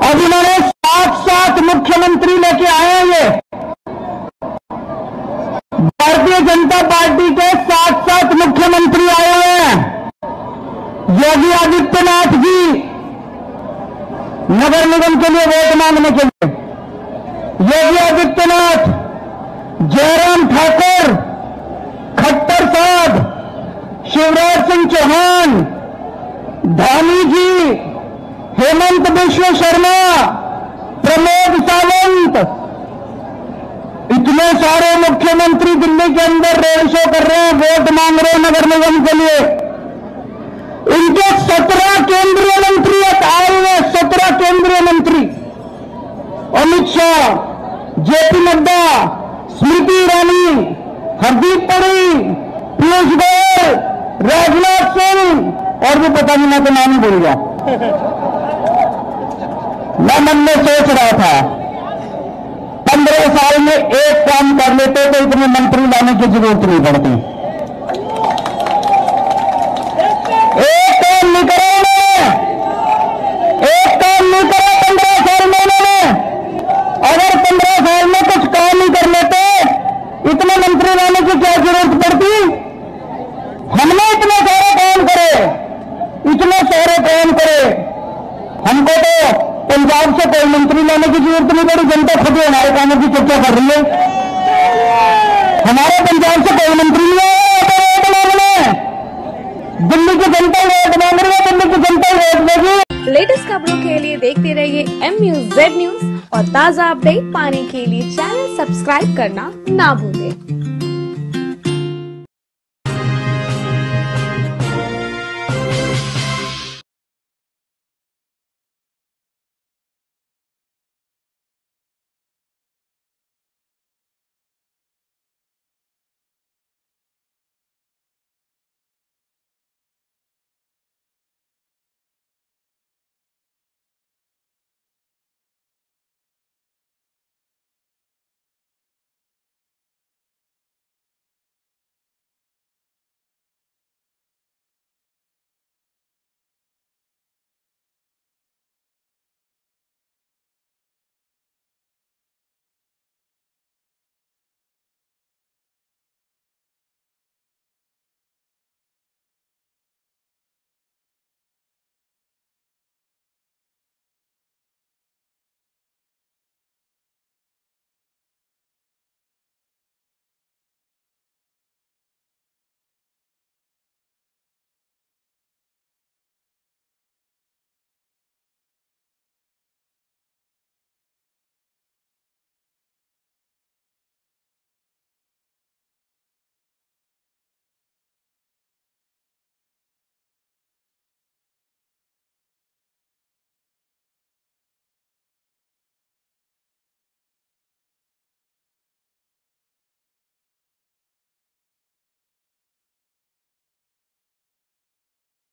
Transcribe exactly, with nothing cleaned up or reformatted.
अब इन्होंने सात सात मुख्यमंत्री लेके आए हैं। ये भारतीय जनता पार्टी के सात सात मुख्यमंत्री आए हुए हैं। योगी आदित्यनाथ जी नगर निगम के लिए वोट मांगने के लिए, योगी आदित्यनाथ, जयराम ठाकुर, खट्टर साहब, शिवराज सिंह चौहान, धामी जी, हेमंत बिश्व शर्मा, प्रमोद सावंत, इतने सारे मुख्यमंत्री दिल्ली के अंदर रोड शो कर रहे हैं, वोट मांग रहे हैं नगर निगम के लिए। इनके सत्रह केंद्रीय मंत्री आए हुए, सत्रह केंद्रीय मंत्री, अमित शाह, जेपी नड्डा, स्मृति ईरानी, हरदीप पुरी, पीयूष गोयल, राजनाथ सिंह और भी पता नहीं, मैं तो नाम ही भूल गया। मैं मन में सोच रहा था पंद्रह साल में एक काम कर लेते तो इतने मंत्री लाने की जरूरत नहीं पड़ती। एक काम नहीं करा उन्होंने, एक काम नहीं करा पंद्रह साल में उन्होंने। अगर पंद्रह साल में कुछ काम नहीं कर लेते, इतने मंत्री लाने की क्या जरूरत पड़ती। हमने इतने सारे काम करे, इतने सारे काम करे, हमको तो पंजाब से कोई मंत्री लाने की जरूरत नहीं पड़ी। जनता खुद ही हमारे कामों की चर्चा कर रही है। हमारे पंजाब से कोई मंत्री नहीं आया वोट मांगने, दिल्ली की जनता वोट मांग रही है, दिल्ली की जनता वोट देगी। लेटेस्ट खबरों के लिए देखते रहिए एम न्यूज़ जेड न्यूज और ताज़ा अपडेट पाने के लिए चैनल सब्सक्राइब करना ना भूलें।